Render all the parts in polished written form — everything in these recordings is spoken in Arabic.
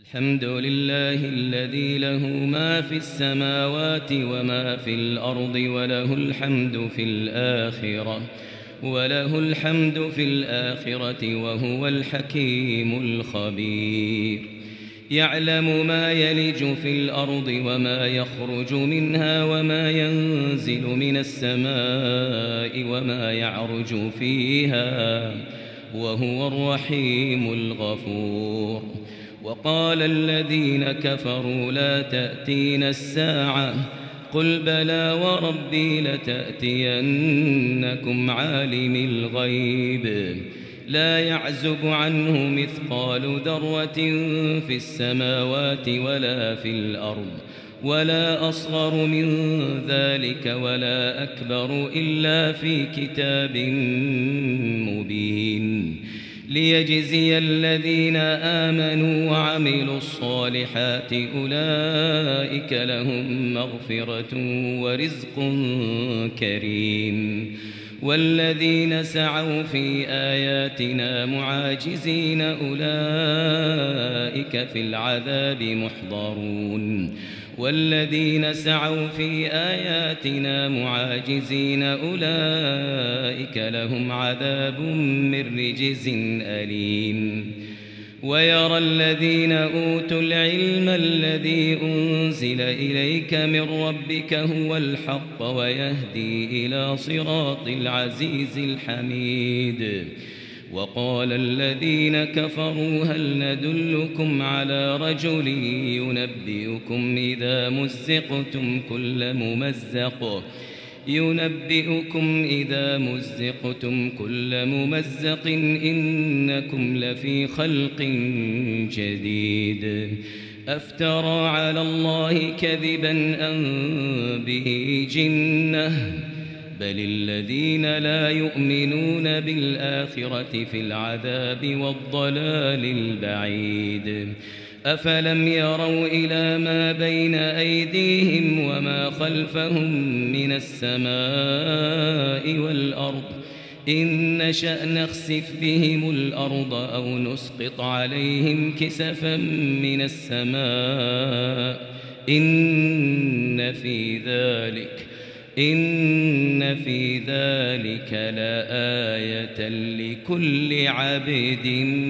الحمد لله الذي له ما في السماوات وما في الأرض وله الحمد في الآخرة وهو الحكيم الخبير. يعلم ما يلج في الأرض وما يخرج منها وما ينزل من السماء وما يعرج فيها وهو الرحيم الغفور. وقال الذين كفروا لا تأتينا الساعة قل بلى وربي لتأتينكم عالم الغيب لا يعزب عنه مثقال ذرة في السماوات ولا في الأرض ولا أصغر من ذلك ولا أكبر إلا في كتاب مبين ليجزي الذين آمنوا وعملوا الصالحات أولئك لهم مغفرة ورزق كريم. والذين سعوا في آياتنا معاجزين أولئك في العذاب محضرون. والذين سعوا في آياتنا معاجزين أولئك لهم عذاب من رجز أليم. ويرى الذين أوتوا العلم الذي أنزل إليك من ربك هو الحق ويهدي إلى صراط العزيز الحميد. وقال الذين كفروا هل ندلكم على رجل ينبئكم إذا مزقتم كل ممزق إنكم لفي خلق جديد. أفترى على الله كذبا أم به جنة بل الذين لا يؤمنون بالآخرة في العذاب والضلال البعيد. أفلم يروا إلى ما بين أيديهم وما خلفهم من السماء والأرض إن نشأ نخسف بهم الأرض أو نسقط عليهم كسفا من السماء إن في ذلك لآية لكل عبد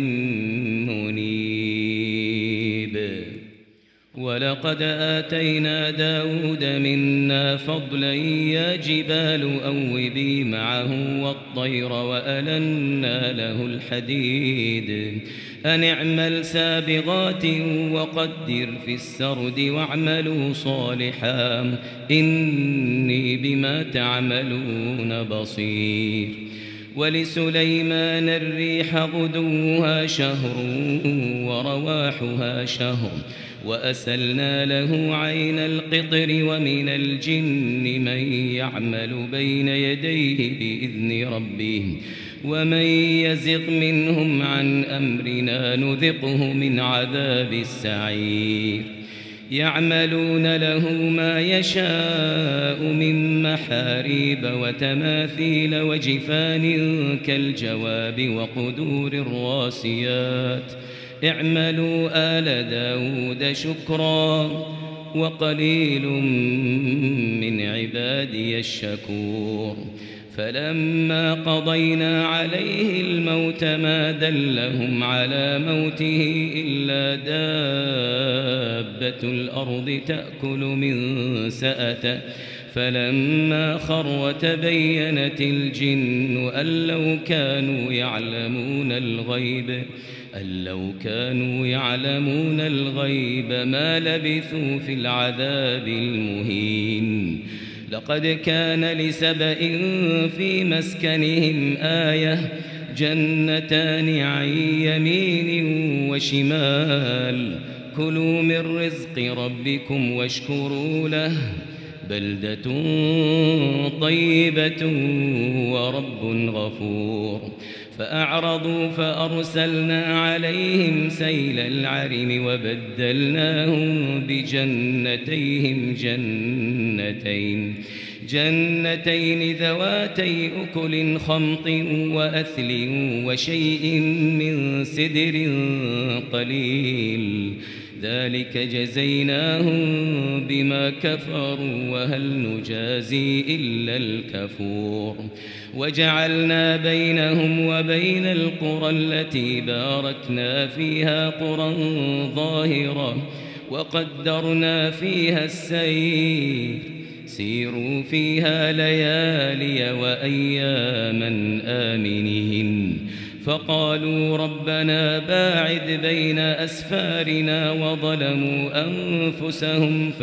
منيب. ولقد آتينا داود منا فضلا يا جبال أوبي معه والطير وألنا له الحديد أن اعمل سابغات وقدر في السرد واعملوا صالحا إني بما تعملون بصير. ولسليمان الريح غدوها شهر ورواحها شهر وأسلنا له عين القطر ومن الجن من يعمل بين يديه بإذن ربه ومن يزغ منهم عن أمرنا نذقه من عذاب السعير. يعملون له ما يشاء من محاريب وتماثيل وجفان كالجواب وقدور الراسيات اعملوا آل داود شكرا وقليل من عبادي الشكور. فلما قضينا عليه الموت ما دلهم على موته إلا دابة الأرض تأكل من سأته فلما خر تبينت الجن أن لو كانوا يعلمون الغيب ما لبثوا في العذاب المهين. لقد كان لسبإ في مسكنهم آية جنتان عن يمين وشمال كلوا من رزق ربكم واشكروا له بلدة طيبة ورب غفور. فأعرضوا فأرسلنا عليهم سيل العرم وبدلناهم بجنتيهم جنتين ذواتي أكل خمط وأثل وشيء من سدر قليل ذلك جزيناهم بما كفروا وهل نجازي إلا الكفور وجعلنا بينهم وبين القرى التي باركنا فيها قرى ظاهرة وقدرنا فيها السير سيروا فيها ليالي وأياما آمنين فقالوا ربنا باعد بين أسفارنا وظلموا أنفسهم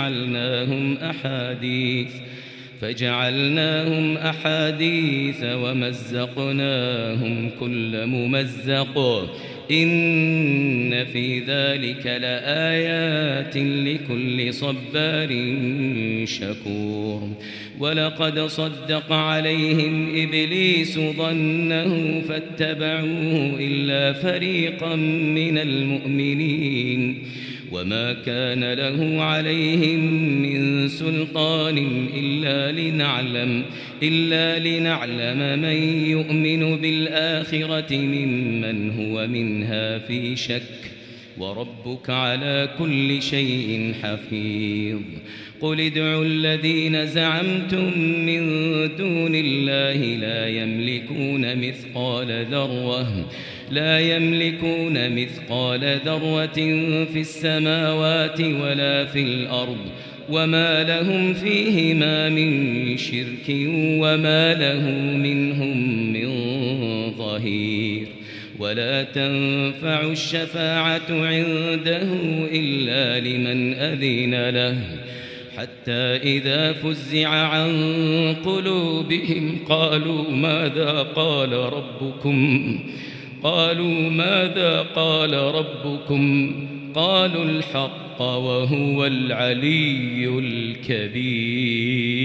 فجعلناهم أحاديث ومزقناهم كل ممزق إن في ذلك لآيات لكل صبار شكور ولقد صدق عليهم إبليس ظنه فاتبعوه إلا فريقا من المؤمنين وما كان له عليهم من سلطان إلا لنعلم من يؤمن بالآخرة ممن هو منها في شك وربك على كل شيء حفيظ قل ادعوا الذين زعمتم من دون الله لا يملكون مثقال ذرة في السماوات ولا في الأرض وما لهم فيهما من شرك وما له منهم من ظهير ولا تنفع الشفاعة عنده إلا لمن أذن له حتى إذا فزع عن قلوبهم قالوا ماذا قال ربكم قالوا الحق وهو العلي الكبير